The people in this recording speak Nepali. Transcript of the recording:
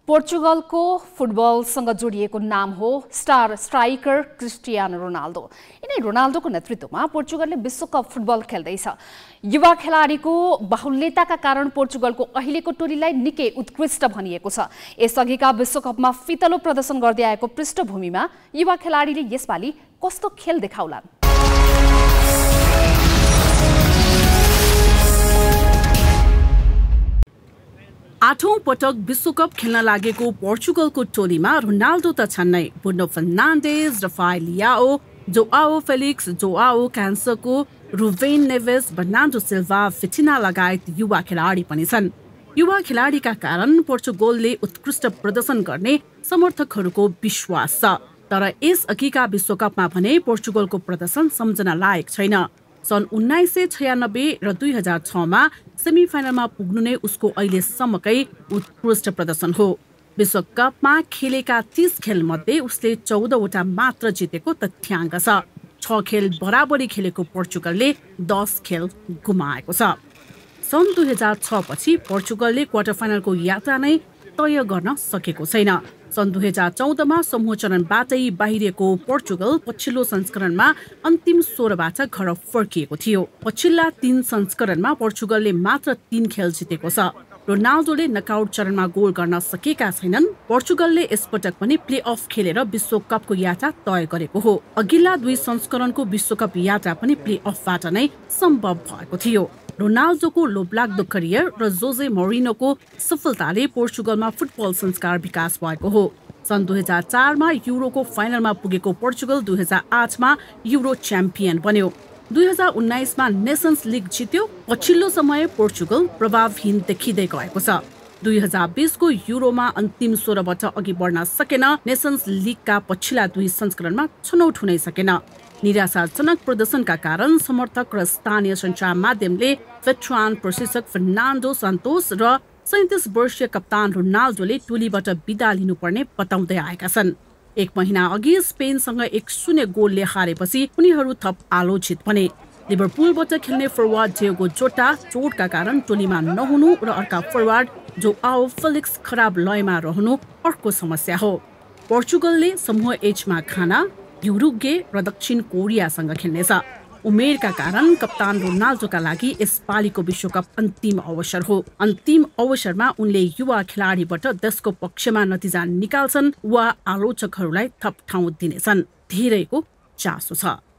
पोर्चुगलको फुटबलसँग जोडिएको नाम हो स्टार स्ट्राइकर क्रिस्टियानो रोनाल्डो। यिनै रोनाल्डोको नेतृत्वमा पोर्चुगलले विश्वकप फुटबल खेल्दैछ। युवा खेलाडीको बाहुल्यताका कारण पोर्चुगलको अहिलेको टोलीलाई निकै उत्कृष्ट भनिएको छ। यसअघिका विश्वकपमा फितलो प्रदर्शन गर्दै आएको पृष्ठभूमिमा युवा खेलाडीले यसपालि कस्तो खेल देखाउलान्? आठौं पटक विश्वकप खेल्न लागेको पोर्चुगलको टोलीमा रोनाल्डो त छन् नै। Bruno Fernandes, Rafael Leao, Joao Felix, Joao Cancelo, Ruben Neves, Bernardo Silva, फिटिना लगायत युवा खेलाडी पनि छन्। युवा खेलाडीका कारण पोर्चुगलले उत्कृष्ट प्रदर्शन गर्ने समर्थकहरूको विश्वास छ। तर यसअघिका विश्वकपमा भने पोर्चुगलको प्रदर्शन सम्झना लायक छैन। सन् 1996 र 2006 मा सेमिफाइनलमा पुग्नु नै उसको अहिलेसम्मकै उत्कृष्ट प्रदर्शन हो। विश्वकपमा खेलेका 30 खेलमध्ये उसले 14 वटा मात्र जितेको तथ्याङ्क छ। 6 खेल बराबरी खेलेको पोर्चुगलले 10 खेल गुमाएको छ। सन् 2006 पछि पोर्चुगलले क्वार्टर फाइनलको यात्रा नै तय गर्न सकेको छैन। सन् 2014 मा समूह चरणबाटै बाहिरिएको पोर्चुगल पछिल्लो संस्करणमा अन्तिम 16बाट घर फर्किएको थियो। पछिल्ला 3 संस्करणमा पोर्चुगलले मात्र 3 खेल जितेको छ। रोनाल्डोले नकआउट चरणमा गोल गर्न सकेका छैनन्। पोर्चुगलले यसपटक पनि प्लेअफ खेलेर विश्वकपको यात्रा तय गरेको हो। अघिल्ला 2 संस्करणको विश्वकप यात्रा पनि प्लेअफबाट नै सम्भव भएको थियो। रोनाल्डोको लोभलाग्दो करियर र जोजे मोरिनोको सफलताले पोर्चुगलमा फुटबल संस्कार विकास भएको हो। सन् 2004 मा युरोको फाइनलमा पुगेको पोर्चुगल 2008 मा युरो च्याम्पियन बन्यो। 2019 मा नेसन्स लिग जित्यो। पछिल्लो समय पोर्चुगल प्रभावहीन देखिँदै गएको छ। 2020 को युरोमा अन्तिम 16बाट अघि बढ्न सकेन। नेसन्स लिगका पछिल्ला 2 संस्करणमा छनौट हुनै सकेन। निराशाजनक प्रदर्शनका कारण समर्थक र स्थानीय सञ्चार माध्यमले वेटरान प्रशिक्षक फर्नान्डो सान्तोस र 37 वर्षीय कप्तान रोनाल्डोले टोलीबाट बिदा लिनुपर्ने बताउँदै आएका छन्। 1 महिना अघि स्पेनसँग 1-0 गोलले हारेपछि उनीहरू थप आलोचित बने। लिभरपुलबाट खेल्ने फरवार्ड डिएगो जोटा चोटका कारण टोलीमा नहुनु र अर्का फरवार्ड जोआओ फेलिक्स खराब लयमा रहनु अर्को समस्या हो। पोर्चुगलले समूह एचमा घाना, युरुग्वे र दक्षिण कोरियासँग खेल्नेछ। उमेरका कारण कप्तान रोनाल्डोका लागि यसपालिको विश्वकप अन्तिम अवसर हो। अन्तिम अवसरमा उनले युवा खेलाडीबाट देशको पक्षमा नतिजा निकाल्छन् वा आलोचकहरूलाई थप ठाउँ दिनेछन्। धेरैको चासो छ।